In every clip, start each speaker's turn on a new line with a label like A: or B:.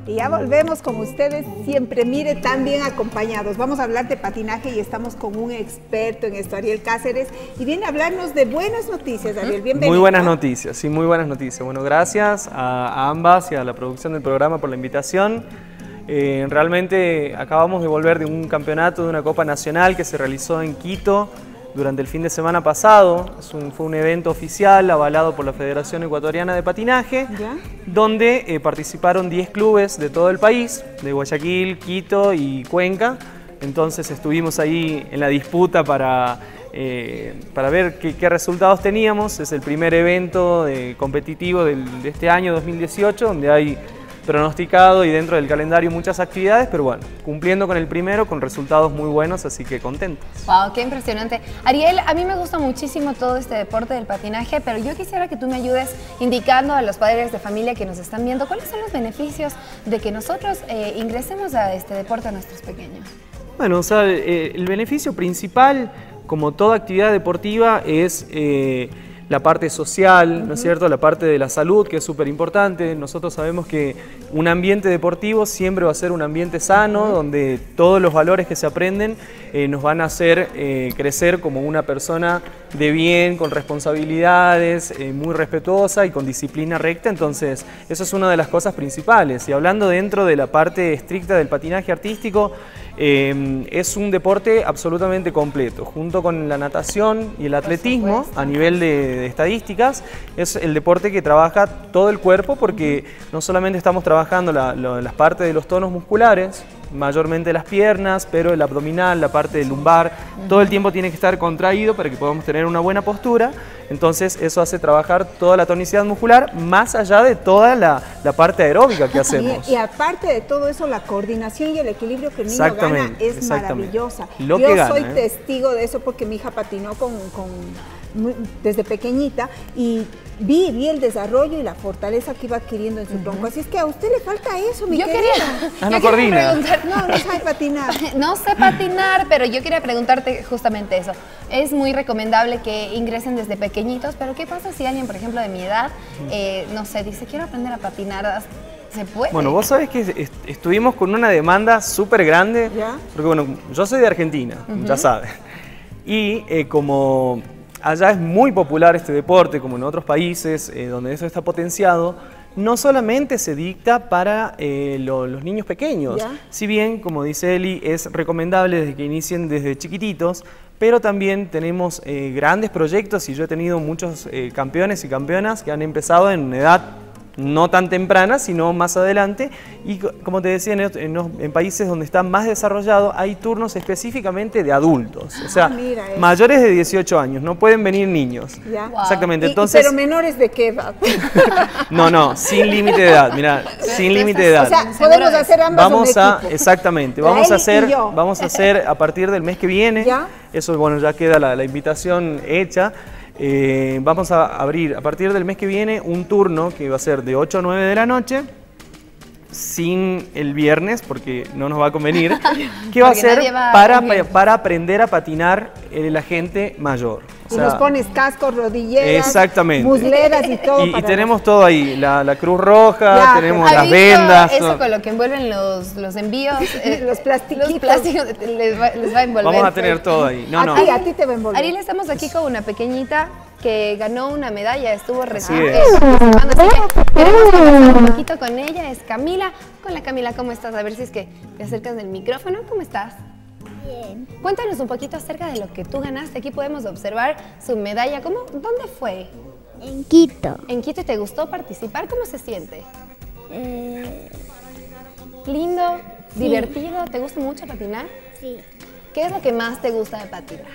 A: Y ya volvemos con ustedes, siempre mire, tan bien acompañados. Vamos a hablar de patinaje y estamos con un experto en esto, Ariel Cáceres, y viene a hablarnos de buenas noticias, Ariel, bienvenido.
B: Muy buenas noticias, sí, muy buenas noticias. Bueno, gracias a ambas y a la producción del programa por la invitación. Realmente acabamos de volver de un campeonato de una Copa Nacional que se realizó en Quito durante el fin de semana pasado. Fue un evento oficial avalado por la Federación Ecuatoriana de Patinaje, donde participaron 10 clubes de todo el país, de Guayaquil, Quito y Cuenca. Entonces estuvimos ahí en la disputa para ver qué resultados teníamos. Es el primer evento competitivo de este año 2018, donde hay pronosticado y dentro del calendario muchas actividades, pero bueno, cumpliendo con el primero, con resultados muy buenos, así que contentos.
C: Wow, qué impresionante. Ariel, a mí me gusta muchísimo todo este deporte del patinaje, pero yo quisiera que tú me ayudes indicando a los padres de familia que nos están viendo cuáles son los beneficios de que nosotros ingresemos a este deporte a nuestros pequeños.
B: Bueno, o sea, el beneficio principal, como toda actividad deportiva, es la parte social, ¿no es cierto? La parte de la salud, que es súper importante. Nosotros sabemos que un ambiente deportivo siempre va a ser un ambiente sano, donde todos los valores que se aprenden nos van a hacer crecer como una persona de bien, con responsabilidades, muy respetuosa y con disciplina recta. Entonces, eso es una de las cosas principales. Y hablando dentro de la parte estricta del patinaje artístico, es un deporte absolutamente completo, junto con la natación y el atletismo a nivel de estadísticas. Es el deporte que trabaja todo el cuerpo, porque no solamente estamos trabajando las partes de los tonos musculares, mayormente las piernas, pero el abdominal, la parte del lumbar, todo el tiempo tiene que estar contraído para que podamos tener una buena postura. Entonces eso hace trabajar toda la tonicidad muscular, más allá de toda la parte aeróbica que hacemos.
A: Y aparte de todo eso, la coordinación y el equilibrio que el niño gana es maravillosa. Yo soy testigo de eso, porque mi hija patinó desde pequeñita y vi el desarrollo y la fortaleza que iba adquiriendo en su tronco. Así es que a usted le falta eso, mi querida.
B: No coordina.
A: No sabe patinar.
C: No sé patinar, pero yo quería preguntarte justamente eso. Es muy recomendable que ingresen desde pequeñitos, pero ¿qué pasa si alguien, por ejemplo, de mi edad, no sé, dice, quiero aprender a patinar? ¿Se puede?
B: Bueno, vos sabés que estuvimos con una demanda súper grande, porque bueno, yo soy de Argentina, ya sabes, y como allá es muy popular este deporte, como en otros países donde eso está potenciado, no solamente se dicta para los niños pequeños, si bien, como dice Eli, es recomendable desde que inicien desde chiquititos, pero también tenemos grandes proyectos, y yo he tenido muchos campeones y campeonas que han empezado en una edad no tan temprana, sino más adelante, y como te decía, en países donde está más desarrollado hay turnos específicamente de adultos, o sea, mayores de 18 años, no pueden venir niños. Exactamente. Entonces,
A: ¿pero menores de qué edad?
B: No, sin límite de edad, mira, sin límite de edad.
A: O sea, podemos hacer ambas
B: exactamente, vamos a hacer a partir del mes que viene, eso, bueno, ya queda la invitación hecha. Vamos a abrir a partir del mes que viene un turno que va a ser de 8 a 9 de la noche, sin el viernes porque no nos va a convenir, que va a ser para aprender a patinar la gente mayor.
A: Y nos pones cascos, rodilleras, musleras y todo.
B: Y tenemos todo ahí, la Cruz Roja, tenemos las vendas.
C: Eso con lo que envuelven los envíos,
A: los plásticos
C: les va a envolver.
B: Vamos a tener todo ahí.
A: A ti te va a envolver.
C: Ariel, estamos aquí con una pequeñita que ganó una medalla, estuvo recién
B: participando,
C: así que queremos conversar un poquito con ella. Es Camila. Hola Camila, ¿cómo estás? A ver si es que te acercas del micrófono. ¿Cómo estás?
D: Bien.
C: Cuéntanos un poquito acerca de lo que tú ganaste. Aquí podemos observar su medalla. ¿Dónde fue?
D: En Quito.
C: ¿En Quito? ¿Y te gustó participar? ¿Cómo se siente? ¿Lindo? Sí. ¿Divertido? ¿Te gusta mucho patinar?
D: Sí.
C: ¿Qué es lo que más te gusta de patinar?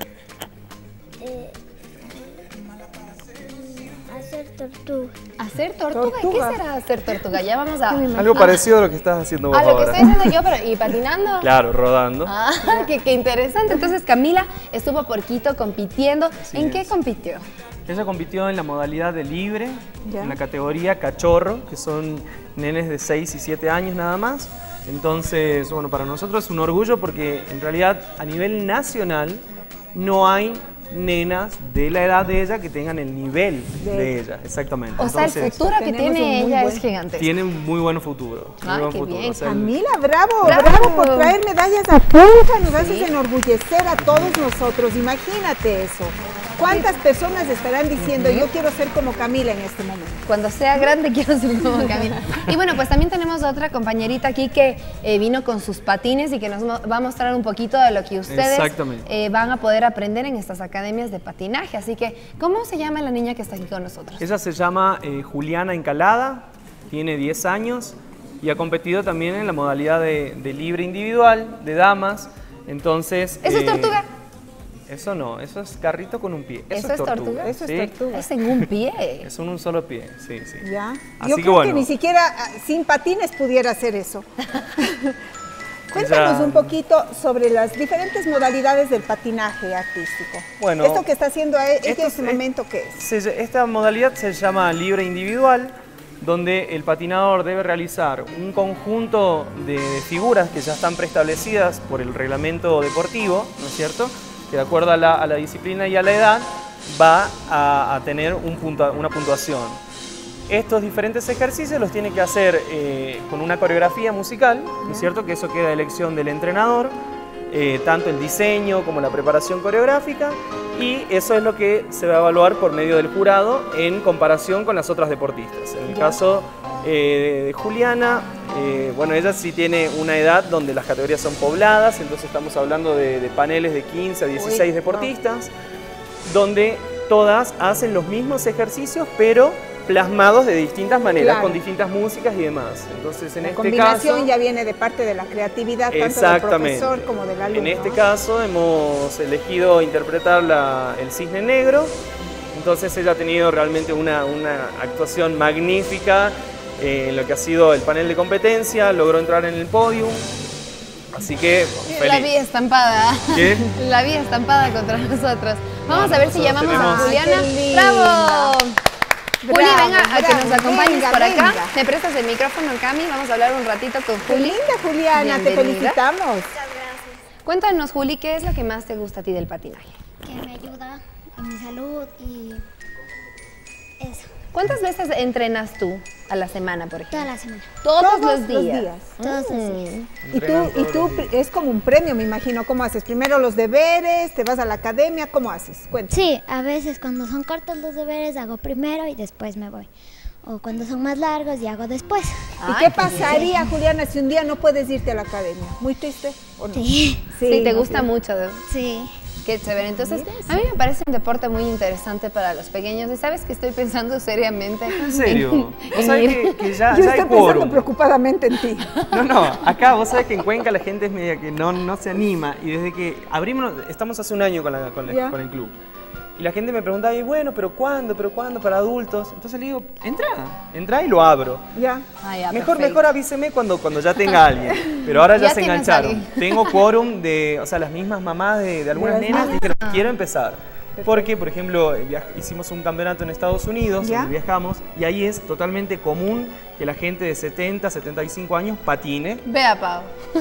D: Hacer tortuga.
C: ¿Hacer tortuga? ¿Qué será hacer tortuga? Ya vamos a...
B: Algo parecido a lo que estás haciendo vos ahora.
C: A lo que estoy haciendo yo, pero ¿y patinando?
B: Claro, rodando.
C: Ah, qué interesante. Entonces Camila estuvo por Quito compitiendo. ¿En qué compitió?
B: Ella compitió en la modalidad de libre, en la categoría cachorro, que son nenes de 6 y 7 años nada más. Entonces, bueno, para nosotros es un orgullo porque en realidad a nivel nacional no hay nenas de la edad de ella que tengan el nivel de ella, exactamente.
C: O sea, el futuro que tiene ella es gigantesco.
B: Tiene un muy buen futuro.
C: Ay, qué bien.
B: O sea,
A: Camila, bravo por traer medallas a punta, nos haces enorgullecer a todos nosotros, imagínate eso. ¿Cuántas personas estarán diciendo, yo quiero ser como Camila en este momento?
C: Cuando sea grande quiero ser como Camila. Y bueno, pues también tenemos otra compañerita aquí que vino con sus patines y que nos va a mostrar un poquito de lo que ustedes van a poder aprender en estas academias de patinaje. Así que, ¿cómo se llama la niña que está aquí con nosotros?
B: Ella se llama Juliana Encalada, tiene 10 años y ha competido también en la modalidad de libre individual, de damas. Entonces...
C: ¿Eso es tortuga?
B: Eso no, eso es carrito con un pie.
C: ¿Eso es tortuga?
A: Eso es tortuga.
C: Es en un pie.
B: Es en un solo pie, sí.
A: Ya.
B: Así
A: Yo
B: que
A: creo
B: bueno.
A: que ni siquiera sin patines pudiera hacer eso. Cuéntanos un poquito sobre las diferentes modalidades del patinaje artístico.
B: Bueno,
A: esto que está haciendo ella en este momento, ¿qué es?
B: Esta modalidad se llama libre individual, donde el patinador debe realizar un conjunto de figuras que ya están preestablecidas por el reglamento deportivo, ¿no es cierto?, que de acuerdo a la disciplina y a la edad va a tener una puntuación. Estos diferentes ejercicios los tiene que hacer con una coreografía musical, ¿no es cierto?, que eso queda a elección del entrenador, tanto el diseño como la preparación coreográfica, y eso es lo que se va a evaluar por medio del jurado en comparación con las otras deportistas. En el caso de Juliana, bueno, ella sí tiene una edad donde las categorías son pobladas, entonces estamos hablando de paneles de 15 a 16 deportistas, donde todas hacen los mismos ejercicios, pero plasmados de distintas maneras, con distintas músicas y demás. Entonces, en este caso... La combinación
A: ya viene de parte de la creatividad, tanto del profesor como del alumno.
B: En este caso hemos elegido interpretar el Cisne Negro, entonces ella ha tenido realmente una actuación magnífica en lo que ha sido el panel de competencia, logró entrar en el podium, así que feliz.
C: La vi estampada.
B: ¿Qué?
C: La vi estampada contra nosotros. Vamos a ver si llamamos a Juliana.
A: Ay,
C: ¡Bravo! Juli, venga a que nos acompañes por acá.
A: Venga.
C: ¿Me prestas el micrófono, Cami? Vamos a hablar un ratito con
A: Qué
C: Juli.
A: linda, Juliana, te felicitamos.
D: Muchas gracias.
C: Cuéntanos, Juli, ¿qué es lo que más te gusta a ti del patinaje?
D: Que me ayuda en mi salud y eso.
C: ¿Cuántas veces entrenas tú a la semana, por ejemplo?
D: Toda la semana.
C: Todos los días.
D: Todos los días.
A: Y tú es como un premio, me imagino. ¿Cómo haces? Primero los deberes, te vas a la academia, ¿cómo haces? Cuéntame.
D: Sí, a veces cuando son cortos los deberes hago primero y después me voy. O cuando son más largos y hago después.
A: ¿Y qué pasaría, Juliana, si un día no puedes irte a la academia? ¿Muy triste o no?
D: Sí.
C: Sí, te gusta mucho.
D: Sí.
C: Qué chévere. Entonces, a mí me parece un deporte muy interesante para los pequeños. Y sabes que estoy pensando seriamente.
B: ¿En serio? ¿Vos sabés que ya
A: Yo
B: hay
A: estoy
B: quórum?
A: pensando preocupadamente en ti.
B: No, acá vos sabés que en Cuenca la gente es media que no se anima, y desde que abrimos, estamos hace un año con el club. Y la gente me preguntaba, y bueno, ¿pero cuándo para adultos? Entonces le digo, entra y lo abro.
A: Ya.
B: Mejor avíseme cuando ya tenga alguien. Pero ahora ya se engancharon. Tengo quórum de, o sea, las mismas mamás de algunas nenas dijeron, quiero empezar. Porque, por ejemplo, hicimos un campeonato en Estados Unidos, donde viajamos, y ahí es totalmente común que la gente de 70, 75 años patine.
C: Vea, Pau.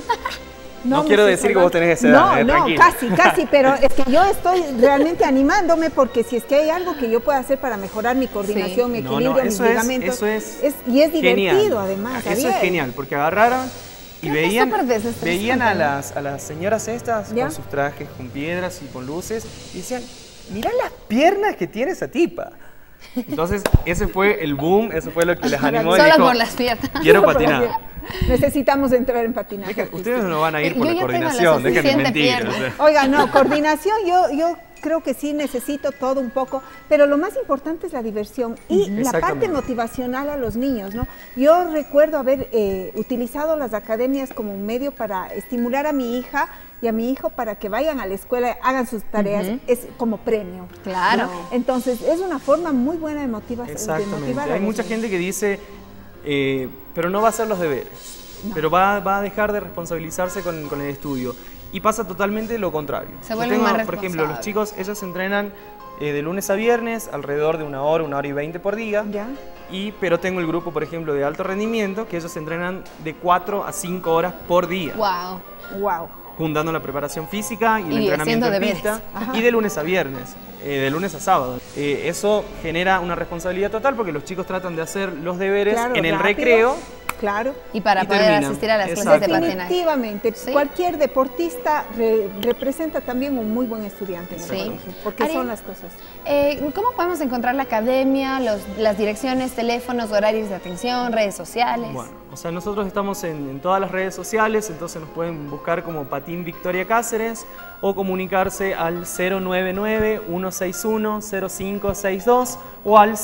B: No quiero decir que vos tenés esa edad, tranquila.
A: Casi, pero es que yo estoy realmente animándome, porque si es que hay algo que yo pueda hacer para mejorar mi coordinación, mi equilibrio, mis ligamentos, y es divertido además.
B: Eso es genial, porque agarraron y veían a las señoras estas con sus trajes, con piedras y con luces, y decían, mirá las piernas que tiene esa tipa. Entonces, ese fue el boom, eso fue lo que les animó.
C: Solo por las piernas.
B: Quiero patinar.
A: Necesitamos entrar en patinaje.
B: Ustedes no van a ir por la coordinación, déjenme mentir.
A: Oiga, no, coordinación, yo creo que sí necesito todo un poco, pero lo más importante es la diversión y la parte motivacional a los niños, ¿no? Yo recuerdo haber utilizado las academias como un medio para estimular a mi hija y a mi hijo para que vayan a la escuela, hagan sus tareas, es como premio.
C: Claro.
A: ¿no? Entonces, es una forma muy buena de motivar.
B: Exactamente. Hay mucha gente que dice, pero no va a hacer los deberes, pero va a dejar de responsabilizarse con el estudio. Y pasa totalmente lo contrario.
C: Se vuelven más responsables.
B: Por ejemplo, los chicos, ellos entrenan de lunes a viernes, alrededor de una hora y 20 por día. Pero tengo el grupo, por ejemplo, de alto rendimiento, que ellos entrenan de 4 a 5 horas por día.
C: Wow.
B: juntando la preparación física y el entrenamiento en pista, y de lunes a viernes, de lunes a sábado. Eso genera una responsabilidad total porque los chicos tratan de hacer los deberes en el recreo.
A: Claro.
C: Y para poder asistir a las clases de patinaje.
A: Definitivamente. ¿Sí? Cualquier deportista representa también un muy buen estudiante en el colegio, porque son las cosas.
C: ¿Cómo podemos encontrar la academia, las direcciones, teléfonos, horarios de atención, redes sociales?
B: Bueno, o sea, nosotros estamos en todas las redes sociales, entonces nos pueden buscar como Patín Victoria Cáceres o comunicarse al 099-161-0562 o al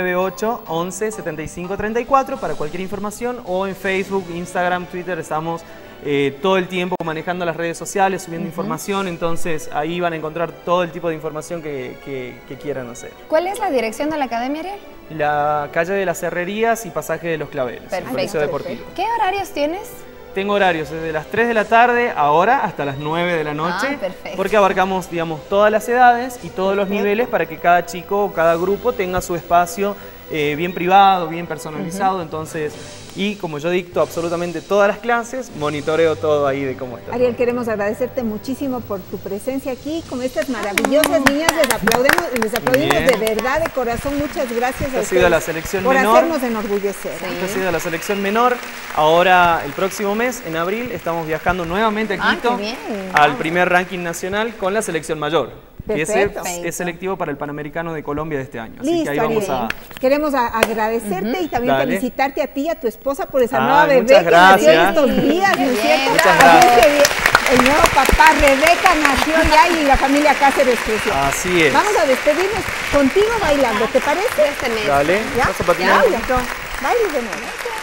B: 098-11-7534 para cualquier información, o en Facebook, Instagram, Twitter, estamos todo el tiempo manejando las redes sociales, subiendo información, entonces ahí van a encontrar todo el tipo de información que quieran hacer.
C: ¿Cuál es la dirección de la academia, Ariel?
B: La calle de las Herrerías y pasaje de los Claveles.
C: Perfecto.
B: Deportivo.
C: ¿Qué horarios tienes?
B: Tengo horarios desde las 3 de la tarde ahora hasta las 9 de la noche, porque abarcamos, digamos, todas las edades y todos los niveles para que cada chico o cada grupo tenga su espacio bien privado, bien personalizado, entonces, y como yo dicto absolutamente todas las clases, monitoreo todo ahí de cómo está.
A: Ariel, queremos agradecerte muchísimo por tu presencia aquí con estas maravillosas niñas, les aplaudimos de verdad, de corazón, muchas gracias a ustedes
B: la selección
A: por
B: menor,
A: hacernos enorgullecer.
B: Esta ha sido la selección menor, ahora el próximo mes, en abril, estamos viajando nuevamente a Quito al primer ranking nacional con la selección mayor. Que ese es selectivo para el Panamericano de Colombia de este año. Así que ahí vamos a...
A: Queremos agradecerte y también felicitarte a ti y a tu esposa por esa nueva bebé que nació en estos días, ¿no es cierto?
B: Muchas gracias.
A: El nuevo papá, Rebeca, nació ya y la familia Cáceres creció.
B: Así es.
A: Vamos a despedirnos contigo bailando, ¿te parece?
B: Dale,
A: ¿Ya?
B: vamos a patinar.
A: Baile de nuevo.